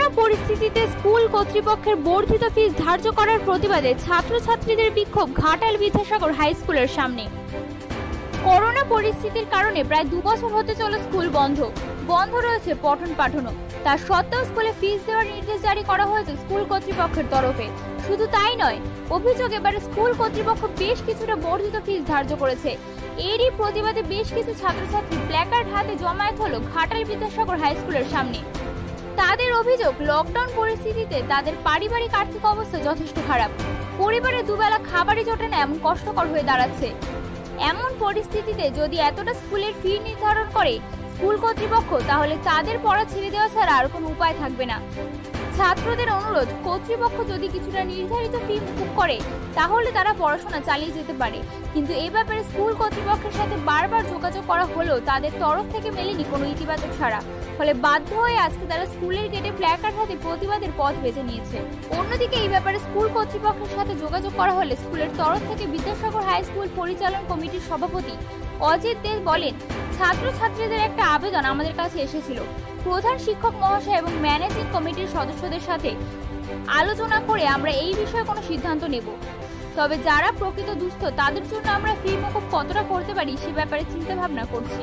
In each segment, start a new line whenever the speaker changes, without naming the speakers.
Corona পরিস্থিতিতে school কর্তৃপক্ষের বর্ধিত ফিস ধার্য করার প্রতিবাদে ছাত্রছাত্রীদের বিক্ষোভ ঘাটাল বিদ্যাসাগর হাই স্কুলের সামনে। করোনা পরিস্থিতির কারণে প্রায় 2 বছর হতে চলে স্কুল বন্ধ রয়েছে পঠন পাঠনও। তা সত্ত্বেও স্কুলে ফিস দেওয়ার নির্দেশ জারি করা হয়েছে স্কুল কর্তৃপক্ষের তরফে। শুধু তাই নয়, অভিযোগ এবারে স্কুল কর্তৃপক্ষ বেশ কিছুটা বর্ধিত ফিস ধার্য করেছে। এরই প্রতিবাদে বেশ কিছু ছাত্রছাত্রী প্ল্যাকার্ড হাতে জমায়েত হলো ঘাটাল বিদ্যাসাগর হাই স্কুলের সামনে। তাদের অভিযোগ, লকডাউন পরিস্থিতিতে তাদের পারিবারিক আর্থিক অবস্থা যথেষ্ট খারাপ। পরিবারে দুবেলা খাবারই জোটে না, এমন কষ্টকর হয়ে দাঁড়াচ্ছে। এমন পরিস্থিতিতে যদি এতটা স্কুলের ফি নির্ধারণ করে স্কুল কর্তৃপক্ষ, তাহলে তাদের পড়া ছেড়ে দেওয়া ছাড়া আর কোনো উপায় থাকবে না। ছাত্রদের অনুরোধ, কর্তৃপক্ষ যদি কিছুটা নির্ধারিত ফি মুকুব করে তাহলে তারা পড়াশোনা চালিয়ে যেতে পারে। কিন্তু এই ব্যাপারে স্কুল কর্তৃপক্ষের সাথে বারবার যোগাযোগ করা হলেও তাদের তরফ থেকে মেলেনি কোনো ইতিবাচক সাড়া। ফলে বাধ্য হয়ে আজকে তারা স্কুলের গেটে প্ল্যাকার্ড হাতে প্রতিবাদের পথ বেছে নিয়েছে। অন্যদিকে এই ব্যাপারে স্কুল কর্তৃপক্ষের সাথে যোগাযোগ করা হলে স্কুলের তরফ থেকে বিদ্যাসাগর হাই স্কুল পরিচালন কমিটির সভাপতি অজিত দে বলেন, ছাত্রছাত্রীদের একটা আবেদন আমাদের কাছে এসেছিল। প্রধান শিক্ষক মহাশয় এবং ম্যানেজিং কমিটির সদস্যদের সাথে আলোচনা করে আমরা এই বিষয়ে কোনো সিদ্ধান্ত নেব। তবে যারা প্রকৃত দুস্থ তাদের জন্য আমরা ফি মুকুব কতটা করতে পারি সে ব্যাপারে চিন্তা ভাবনা করছি।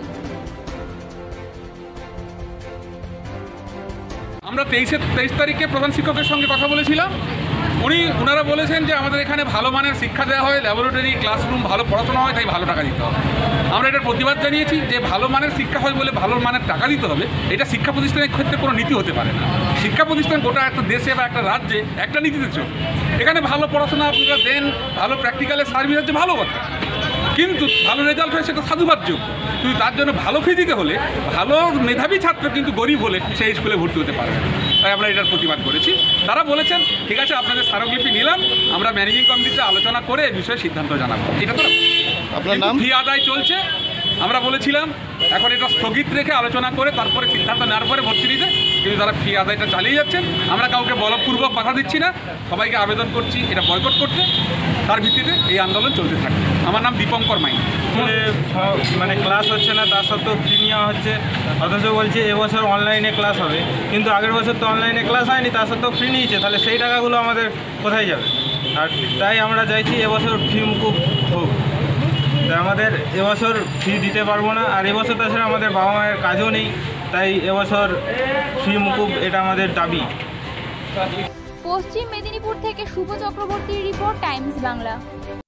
আমরা 23 তারিখে প্রধান শিক্ষকের সঙ্গে কথা বলেছিলাম। ওনারা বলেছেন যে আমাদের এখানে ভালো মানের শিক্ষা দেওয়া হয়, ল্যাবরেটরি, ক্লাসরুম, ভালো পড়াশোনা হয়, তাই ভালো টাকা দিতে হবে। আমরা এটার প্রতিবাদ জানিয়েছি যে ভালো মানের শিক্ষা হয় বলে ভালো মানের টাকা দিতে হবে, এটা শিক্ষা প্রতিষ্ঠানের ক্ষেত্রে কোনো নীতি হতে পারে না। শিক্ষা প্রতিষ্ঠান গোটা একটা দেশে বা একটা রাজ্যে একটা নীতিতে চলবে। এখানে ভালো পড়াশোনা আপনারা দেন, ভালো প্র্যাকটিক্যালের সার্ভিস হচ্ছে ভালো কথা, কিন্তু ভালো রেজাল্ট হয় সেটা সাধুবাদযোগ্য। কিন্তু তার জন্য ভালো ফি দিতে হলে ভালো মেধাবী ছাত্র কিন্তু গরিব হলে সেই স্কুলে ভর্তি হতে পারবে। তাই আমরা এটার প্রতিবাদ করেছি। তারা বলেছেন ঠিক আছে, আপনাদের স্মারকলিপি নিলাম, আমরা ম্যানেজিং কমিটিতে আলোচনা করে এই বিষয়ে সিদ্ধান্ত জানাবো। এটা তো আপনার নাম ফি আদায় চলছে। আমরা বলেছিলাম এখন এটা স্থগিত রেখে আলোচনা করে তারপরে সিদ্ধান্ত নেওয়ার পরে ভর্তি নিতে, কিন্তু তারা ফি আদায়টা চালিয়ে যাচ্ছেন। আমরা কাউকে বলপূর্বক বাধা দিচ্ছি না, সবাইকে আবেদন করছি এটা বয়কট করতে। তার ভিত্তিতে এই আন্দোলন চলতে থাকে। আমার নাম দীপঙ্কর মাইন।
মানে ক্লাস হচ্ছে না, তার সত্ত্বেও ফি নেওয়া হচ্ছে, অথচ বলছে এবছর অনলাইনে ক্লাস হবে। কিন্তু আগের বছর তো অনলাইনে ক্লাস হয়নি, তার সত্ত্বেও ফি নিয়েছে, তাহলে সেই টাকাগুলো আমাদের কোথায় যাবে? আর তাই আমরা চাইছি এবছর ফি মুকুব হোক। তাই আমাদের এবছর ফি দিতে পারবো না, আর এবছর তাছাড়া আমাদের বাবা মায়ের কাজও নেই, তাই এবছর ফি মুকুব, এটা আমাদের দাবি।
পশ্চিম মেদিনীপুর থেকে শুভ চক্রবর্তীর রিপোর্ট, টাইমস বাংলা।